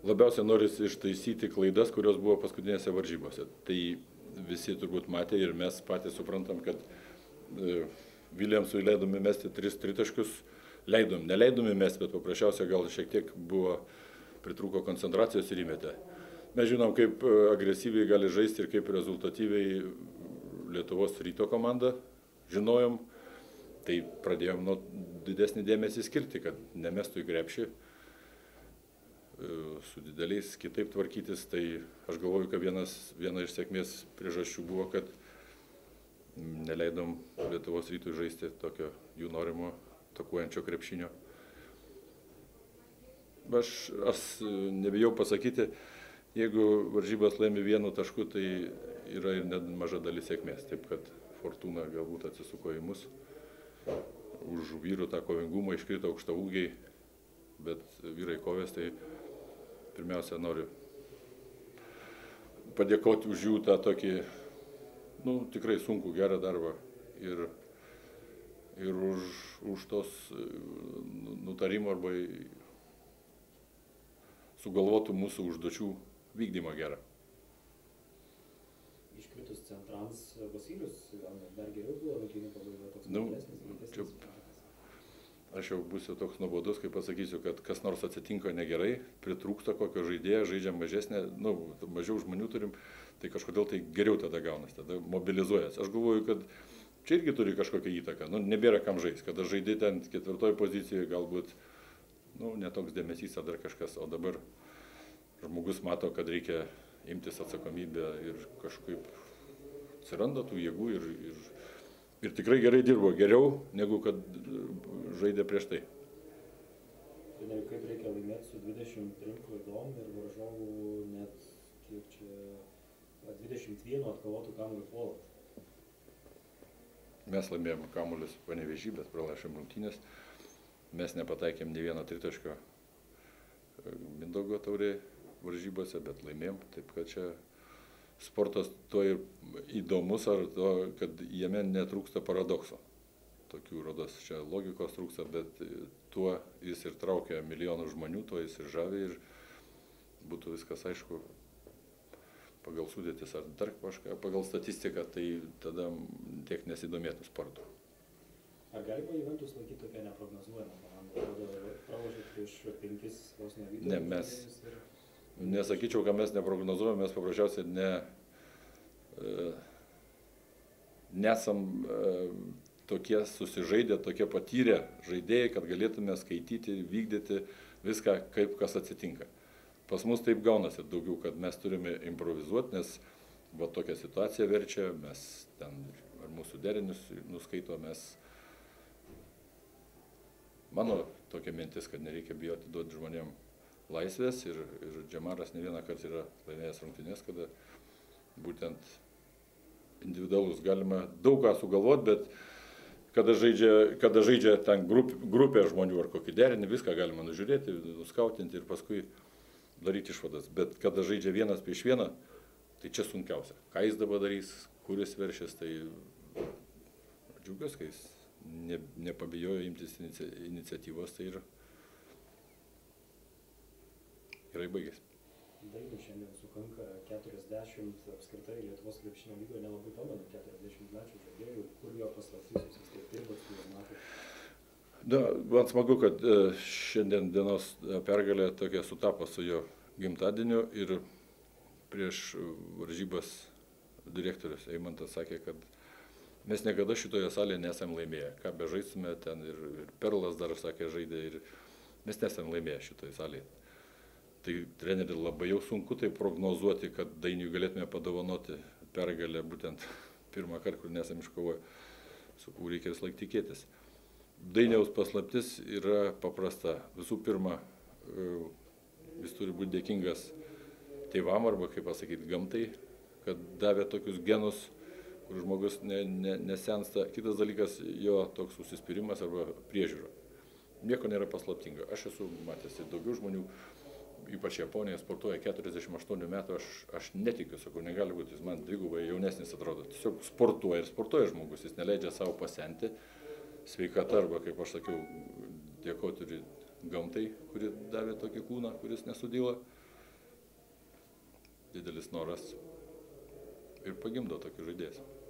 labiausiai norisi ištaisyti klaidas, kurios buvo paskutinėse varžybose. Tai visi turbūt matė ir mes patys suprantam, kad Viljamsui leidome mesti 3 tritaškius, neleidome mesti, bet paprasčiausiai gal šiek tiek buvo pritrūko koncentracijos ir įmetė. Mes žinom, kaip agresyviai gali žaisti ir kaip rezultatyviai Lietuvos Ryto komanda, žinojom, tai pradėjom nuo didesnį dėmesį skirti, kad nemestų į krepšį, su dideliais kitaip tvarkytis, tai aš galvoju, kad viena iš sėkmės priežasčių buvo, kad neleidom Lietuvos Rytui žaisti tokio jų norimo atakuojančio krepšinio. Aš nebijau pasakyti, jeigu varžybas laimi 1 tašku, tai yra ir net maža dalis sėkmės, taip kad Fortuna galbūt atsisuko į mus. Už vyrų tą kovingumą iškrito aukštaūgiai, bet vyrai kovės, tai pirmiausia noriu padėkoti už jų tą tokį, tikrai sunkų gerą darbą ir už tos nutarimo arba sugalvotų mūsų užduočių vykdymą gerą. Iškritus centrams Vasilijus, dar geriau buvo rungtynių pabaiga toks didesnis. Aš jau būsiu toks nuobodus, kai pasakysiu, kad kas nors atsitinka negerai, pritrūksta kokio žaidėjo, žaidžiam mažesnė, mažiau žmonių turim, tai kažkodėl tai geriau tada gaunas, tada mobilizuojas. Aš galvoju, kad čia irgi turi kažkokią įtaką, nebėra kam žaisti, kada žaidži ten 4 pozicijoje, galbūt netoks dėmesys ar dar kažkas, o dabar žmogus mato, kad reikia imtis atsakomybę ir kažkaip atsiranda tų jėgų ir tikrai gerai dirbo, geriau negu kad žaidė prieš tai. Kaip reikia laimėti su 23 klaidom ir varžovų net kiek čia 21 atkovotų kamuolių puolant? Mes laimėjome kamuolius Panevėžy, bet pralašėm rungtynes. Mes nepataikėm nė vieno tritaškio Mindaugo taurėje varžybose, bet laimėjom, taip kad čia sportas tuo ir įdomus, ar to, kad jame netrūksta paradokso. Tokių rodos čia logikos trūksta, bet tuo jis ir traukia milijonų žmonių, tuo jis ir žavi ir būtų viskas aišku pagal sudėtis ar dar kažką, pagal statistiką, tai tada tiek nesidomėtų sportu. Ar galima Juventus laikyti tokią neprognozuojamą komandą? Pralošė prieš 5 vos ne Vytautus? Ne, mes nesakyčiau, kad mes neprognozuojame, mes paprasčiausiai nesam tokie susižaidę, tokie patyrę žaidėjai, kad galėtume skaityti, vykdyti viską, kaip kas atsitinka. Pas mus taip gaunasi daugiau, kad mes turime improvizuoti, nes tokia situacija verčia, mes ten ar mūsų derinius nuskaito, mano tokia mintis, kad nereikia bijoti duoti žmonėm laisvės ir Džemaras ne vieną kartą yra laimėjęs rungtynes, kada būtent individualus galima daug ką sugalvoti, bet kada žaidžia ten grupė žmonių ar kokį derinį, viską galima nužiūrėti, nuskautinti ir paskui daryti išvadas. Bet kada žaidžia 1 prieš 1, tai čia sunkiausia. Ką jis dabar darys, kur jis veršės, tai džiaugiuosi, kai jis nepabijojo imtis iniciatyvos, tai ir gerai baigėsi. Dainius šiandien sukanka 40, apskritai Lietuvos krepšinio lygoje nelabai pamenu 40-mečių žaidėjų, kur jo paslaptis, jūs taip dirbat su juo metu. Man smagu, kad šiandien dienos pergalė tokia sutapo su jo gimtadieniu ir prieš varžybas direktorius Eimantas sakė, kad mes niekada šitoje salėje nesam laimėję. Ką bežaistume ten ir Perlas dar sakė žaidė ir mes nesam laimėję šitoje salėje. Tai treneri labai jau sunku tai prognozuoti, kad Dainiui galėtume padovanoti pergalę būtent pirmą kartą, kur nesam iškovoję, su kuo reikia vis laik tikėtis. Dainiaus paslaptis yra paprasta. Visų pirma, jis turi būti dėkingas tėvam arba, kaip pasakyti, gamtai, kad davė tokius genus, kur žmogus nesensta. Kitas dalykas, jo toks užsispyrimas arba priežiūra. Nieko nėra paslaptinga. Aš esu matęs daugiau žmonių, ypač Japonija sportuoja 48 metų, aš netikiu, sakau, negali būti, jis man dvigubai jaunesnis atrodo. Tiesiog sportuoja ir sportuoja žmogus, jis neleidžia savo pasenti. Sveikata arba, kaip aš sakiau, dėkoti gamtai, kuri davė tokį kūną, kuris nesudyla. didelis noras ir pagimdo tokį žaidėjas.